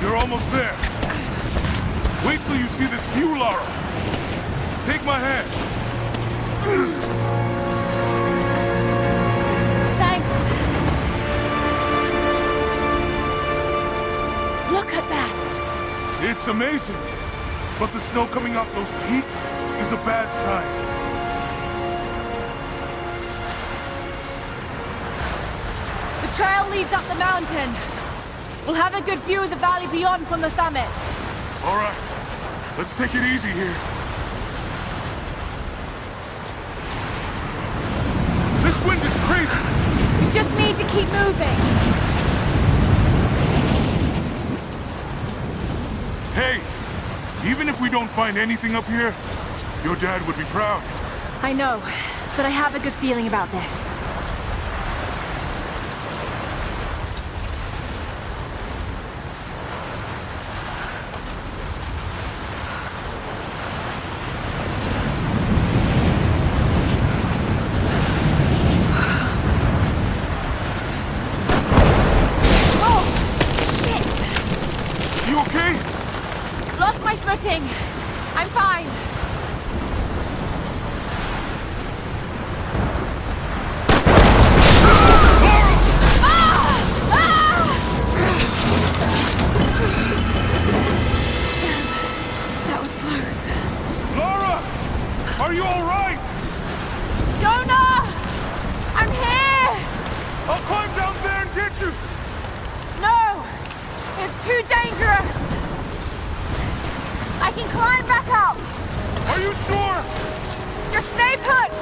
We're almost there. Wait till you see this view, Lara. Take my hand. Thanks. Look at that. It's amazing. But the snow coming off those peaks is a bad sign. The trail leads up the mountain. We'll have a good view of the valley beyond from the summit. All right. Let's take it easy here. This wind is crazy. We just need to keep moving. Hey, even if we don't find anything up here, your dad would be proud. I know, but I have a good feeling about this. I'm fine. That was close. Lara! Are you all right? Jonah! I'm here! I'll climb down there and get you! No! It's too dangerous! I can climb back up! Are you sure? Just stay put!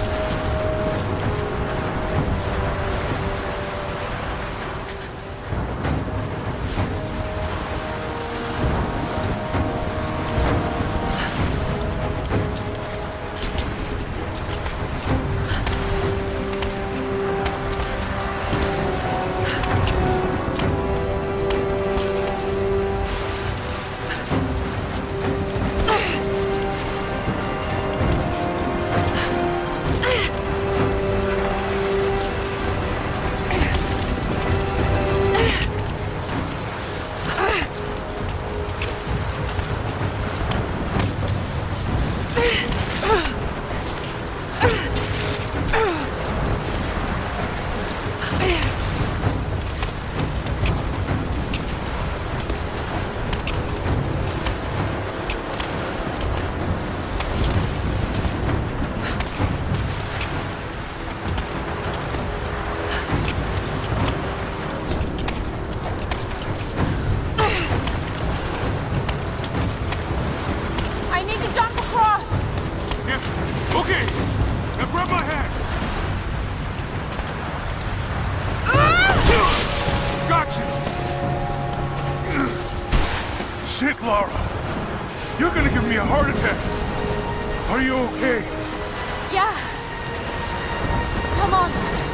Shit, Lara. You're gonna give me a heart attack. Are you okay? Yeah. Come on.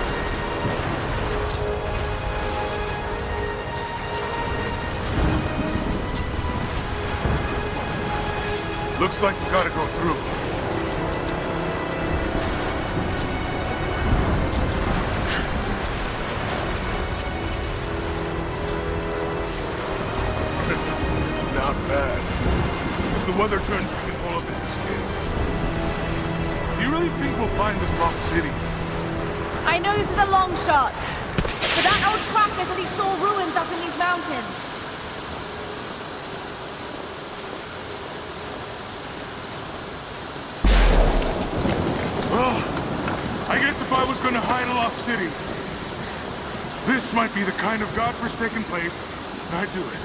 Looks like we gotta go through. Not bad. If the weather turns, we can hold up in this cave. Do you really think we'll find this lost city? I know this is a long shot, but that old tracker said he saw ruins up in these mountains. Well, I guess if I was gonna hide a lost city, this might be the kind of godforsaken place I'd do it.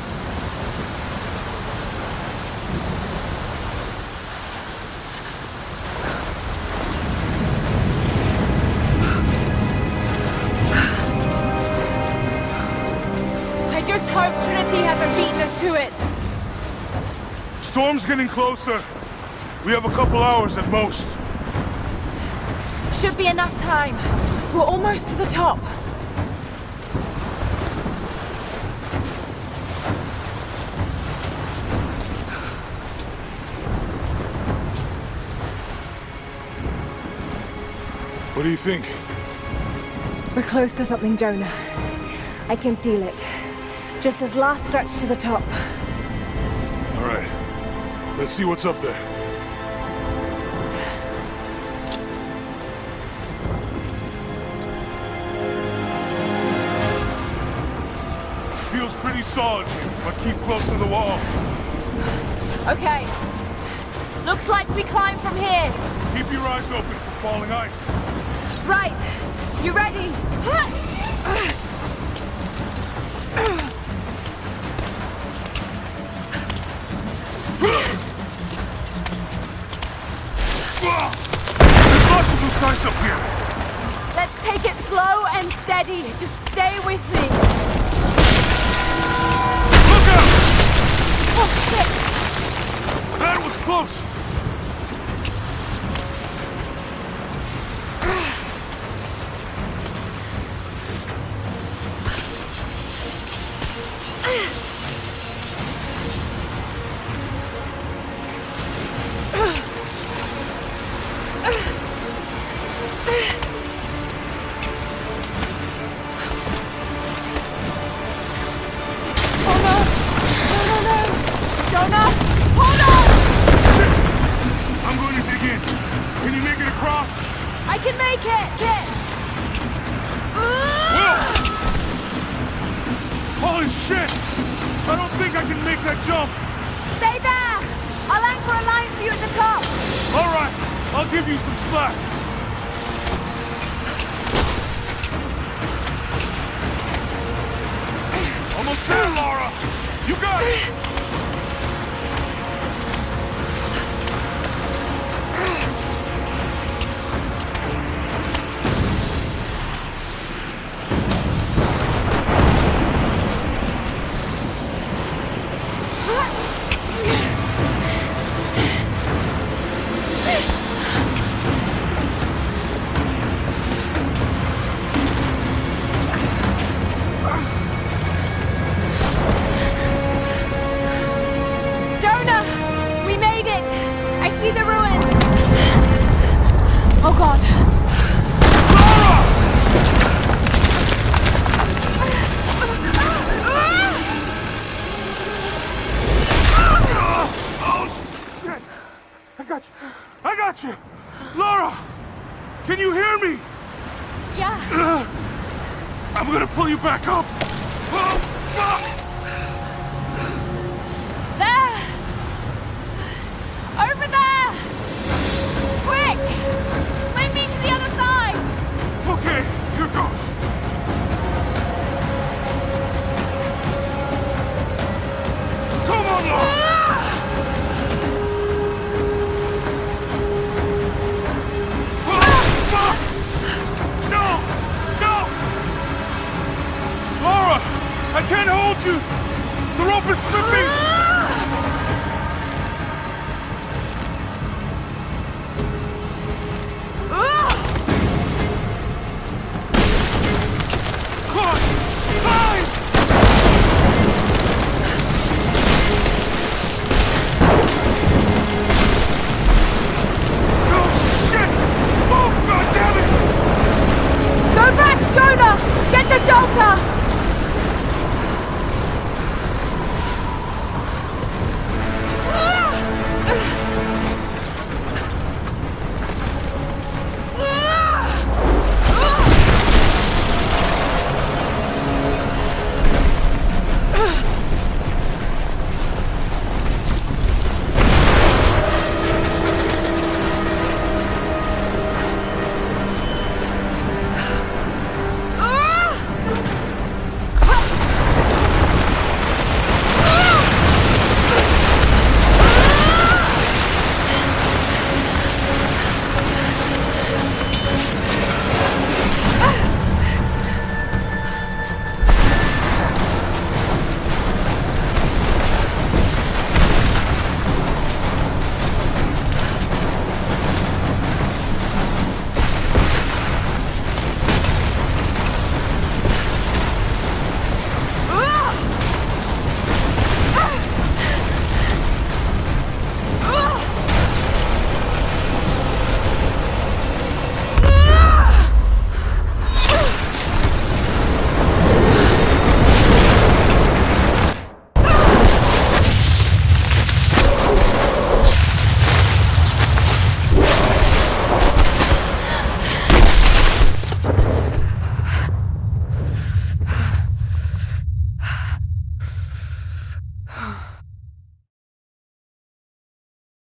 Hope Trinity hasn't beaten us to it. Storm's getting closer. We have a couple hours at most. Should be enough time. We're almost to the top. What do you think? We're close to something, Jonah. I can feel it. Just this last stretch to the top. All right. Let's see what's up there. Feels pretty solid here, but keep close to the wall. Okay. Looks like we climb from here. Keep your eyes open for falling ice. Right. You ready? There's lots of loose ice up here. Let's take it slow and steady. Just stay with me. Look out! Oh, shit! That was close. Almost there, Lara! You got it! Oh God! I got you! Lara! Can you hear me? Yeah. I'm gonna pull you back up! Oh, fuck! There! Over there! Quick! Swing me to the other side! Okay, here goes. Come on, Lara! I can't hold you! The rope is slipping!